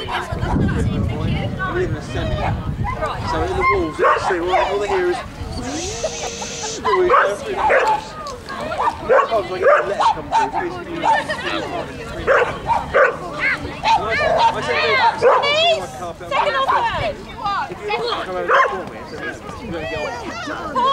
We're in the centre. So in the walls, you can see all the heroes. Sometimes I get the letters come through. Second off. If you come over for me, so you don't go on.